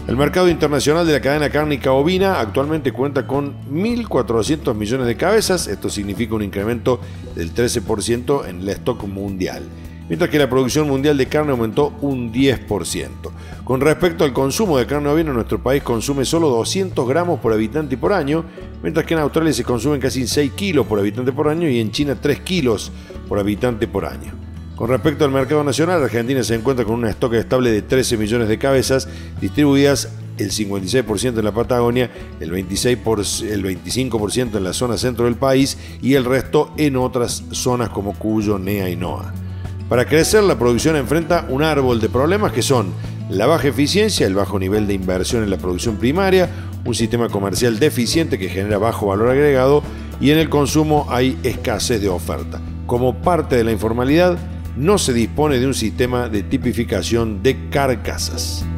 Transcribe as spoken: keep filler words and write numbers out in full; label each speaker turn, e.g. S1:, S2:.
S1: El mercado internacional de la cadena cárnica ovina actualmente cuenta con mil cuatrocientos millones de cabezas. Esto significa un incremento del trece por ciento en el stock mundial, mientras que la producción mundial de carne aumentó un diez por ciento. Con respecto al consumo de carne ovina, nuestro país consume solo doscientos gramos por habitante y por año, mientras que en Australia se consumen casi seis kilos por habitante por año y en China tres kilos por habitante por año. Con respecto al mercado nacional, Argentina se encuentra con un stock estable de trece millones de cabezas, distribuidas el cincuenta y seis por ciento en la Patagonia, el, veintiséis por ciento, el veinticinco por ciento en la zona centro del país y el resto en otras zonas como Cuyo, Nea y Noa. Para crecer, la producción enfrenta un árbol de problemas que son la baja eficiencia, el bajo nivel de inversión en la producción primaria, un sistema comercial deficiente que genera bajo valor agregado y en el consumo hay escasez de oferta. Como parte de la informalidad, no se dispone de un sistema de tipificación de carcasas.